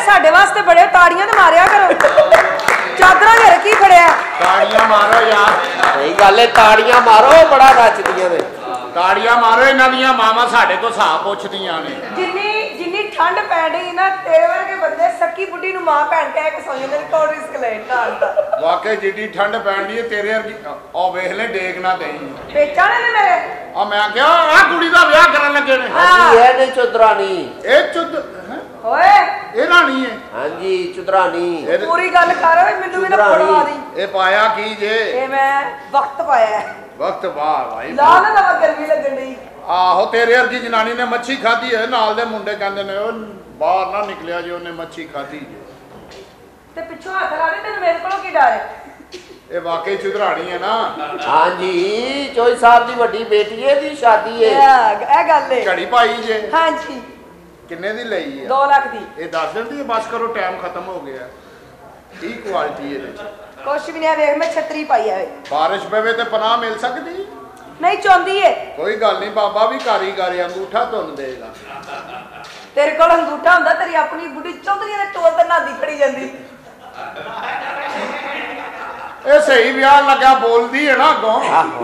साडे वास्ते बड़े ताड़ियां ते मारिया करो चादरां दे रखी खड़िया ताड़ियां मारो यार सही गल है ताड़ियां मारो बड़ा नचदियां ने ताड़ियां मारो इन्हां दियां मावां साडे तो साह पुछदियां ने जिन्नी ठंड पै रही ना तेरे वर्गे बंदे सक्की बुढ़ी नूं मां भैन कह के सौ जांदे कौन रिस्क ले ढालदा वाकई जिड्डी ठंड पैंदी है तेरे वर्गी ओ वेख ले डेग ना देई बेचाने ने मेरे आ मैं क्या आ कुड़ी दा ब्याह करन लगे ने हां ये ने चुदरानी ए चुद ओए ए रानी है हां जी चुदरानी पूरी गल कर मैनू भी ना पड़वा दी ए पाया की जे ए मैं वक्त पाया है वक्त वाह भाई ला ना लवा गर्मी लगन दी आहो तेरे वर्गी जनानी ने मच्छी खाधी है नाल दे मुंडे कहंदे ने ओ बाहर ना निकलिया जे ओने मच्छी खाधी जे ते पिछो हाथ ला दे तेन मेरे कोलों की डर है ए वाकई चुदरानी है ना हां जी 24 साल दी बड़ी बेटी है दी शादी है ए गल है घड़ी पाई जे हां जी किन्ने दी लई है 2 लाख दी ए दस दिन दी बस करो टाइम खत्म हो गया ठीक क्वालिटी है कुछ भी नहीं देख मैं छतरी पाई है बारिश पवे ते पनाह मिल सकदी नहीं चाहती है कोई गल नहीं बाबा भी कारीगर अंगूठा तुन देगा तेरे को अंगूठा हुंदा तेरी अपनी बुढ़ी चौधरी दे टोल ते नादी खड़ी जांदी ए सही ब्याह लगा बोलदी है ना अगों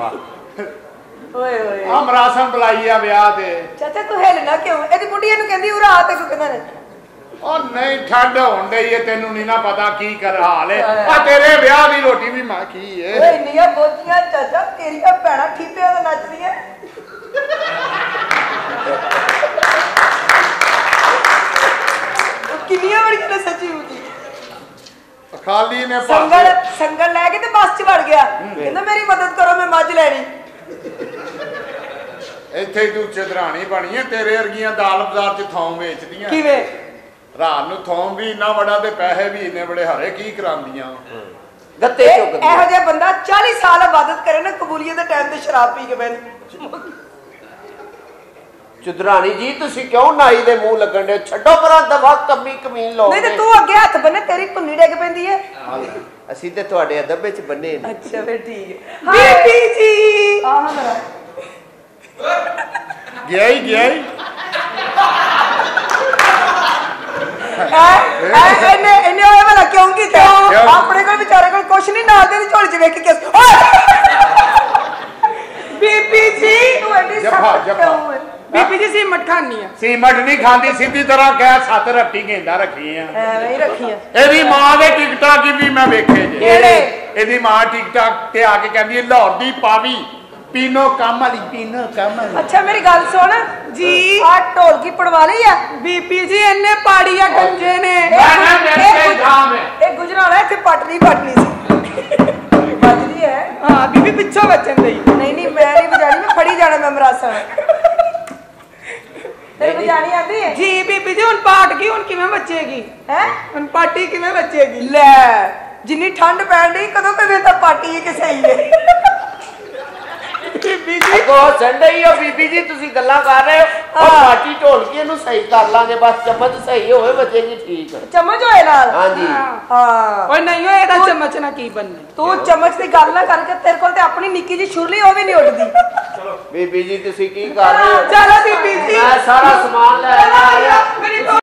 ओए ओए आ मरासन बुलाई आ ब्याह ते चाचा तू हिलना क्यों एदी बुढ़ी एनु कहंदी उरा आ ते को कहंदा ने ओ नहीं ठंड होन डई है तेनू नहीं ना पता की कर हाल है आ तेरे ब्याह दी रोटी भी मां की है ओए निया बोतियां चाचा तेरियां भैणा ठीपे ते नचदियां किनिया बड़ी ने सच्ची मुची खाली ने संगल लेके ते बस च वड़ गया कहंदा मेरी मदद करो मैं मज लेनी ਇੱਥੇ ਤੂੰ ਚਦਰਾਣੀ ਬਣੀ ਹੈ ਤੇਰੇ ਵਰਗੀਆਂ ਦਾਲ ਬਾਜ਼ਾਰ ਚ ਥੋਂ ਵੇਚਦੀਆਂ ਕਿਵੇਂ ਰਾਤ ਨੂੰ ਥੋਂ ਵੀ ਇੰਨਾ ਬੜਾ ਤੇ ਪੈਸੇ ਵੀ ਇੰਨੇ ਬੜੇ ਹਰੇ ਕੀ ਕਰਾਂਦੀਆਂ ਗੱਤੇ ਚੁੱਕਦੀ ਇਹੋ ਜਿਹਾ ਬੰਦਾ 40 ਸਾਲ ਇਬਾਦਤ ਕਰੇ ਨਾ ਕਬੂਲੀਅਤ ਦੇ ਟਾਈਮ ਤੇ ਸ਼ਰਾਬ ਪੀ ਕੇ ਬੈਠ ਚੁਦਰਾਣੀ ਜੀ ਤੁਸੀਂ ਕਿਉਂ ਨਾਈ ਦੇ ਮੂੰਹ ਲੱਗਣ ਦੇ ਛੱਡੋ ਪਰਾਂ ਦਵਾ ਕਮੀ ਕਮੀਨ ਲੋ ਨਹੀਂ ਤੇ ਤੂੰ ਅੱਗੇ ਹੱਥ ਬੰਨੇ ਤੇਰੀ ਧੁੰਨੀ ਡਿੱਗ ਪੈਂਦੀ ਹੈ ਅਸੀਂ ਤੇ ਤੁਹਾਡੇ ਅਦਬ ਵਿੱਚ ਬੰਨੇ ਨੇ ਅੱਛਾ ਫਿਰ ਠੀਕ ਹੈ ਬੀਬੀ ਜੀ ਆਹ ਮੇਰਾ ਗਿਆ ਹੀ ਇਹਨੇ ਹੋਏ ਵਾਲਾ ਕਿਉਂ ਕੀਤਾ ਆਪਣੇ ਕੋਲ ਵਿਚਾਰੇ ਕੋਲ ਕੁਛ ਨਹੀਂ ਨਾਲ ਦੇ ਝੋਲੀ ਚ ਵੇਖ ਕੇ ਬੀਬੀ ਜੀ ਤੂੰ ਐਡੀ ਸਖਤ ਕਿਉਂ ਹੈ बीबी जी सीमट खानी है सीमट नहीं खाती सीधी तरह कह 7 रट्टी गेंदा रखी है ਐਵੇਂ ਹੀ ਰੱਖੀਆਂ ਇਹਦੀ ਮਾਂ ਦੇ ਟਿਕਟਾਂ ਕੀ ਵੀ ਮੈਂ ਵੇਖੇ ਜੇ ਕਿਹੜੇ ਇਹਦੀ ਮਾਂ ਟਿਕਟਾਕ ਤੇ ਆ ਕੇ ਕਹਿੰਦੀ ਹੈ ਲਾਹੌਰ ਦੀ ਪਾਵੀ ਪੀਨੋ ਕੰਮ ਵਾਲੀ ਪੀਨੋ ਕੰਮ ਵਾਲੀ ਅੱਛਾ ਮੇਰੀ ਗੱਲ ਸੁਣ जी ਆ ਢੋਲਕੀ ਪੜਵਾ ਲਈ ਆ बीबी जी इन्ने पाड़ी या गंजे ने ਇਹ ਗੁਜਰਾਲਾ ਇੱਥੇ ਪਟਨੀ ਸੀ ਵੱਜਦੀ ਹੈ हाँ बीबी पिछो बचन दई नहीं मैं नहीं बजानी मैं फड़ी जाना मैं मरासन तेरे बजानी आती है जी बीबी जी हुन पाट की हुन किवें बचेगी हैं हुन पार्टी किवें बचेगी ले जिन्नी ठंड पैण दी कदों कदे तां पार्टी है कि सही है बीबी जी अगो संडे ही हो बीबी जी तुसी गल्लां कर रहे हो और पार्टी ढोलकी नु सही कर लांगे बस चम्मच सही होवे बचेगी ठीक है चम्मच होए नाल हां जी हां ओए नहीं होए दा चम्मच ना की बनने तू चम्मच दी गल ना करके तेरे कोल ते अपनी निक्की जी छुरली ओ भी नहीं उठदी बीबी जी तुसी की कर रहे हो चलो बीबी जी मैं सारा सामान ले आया मेरी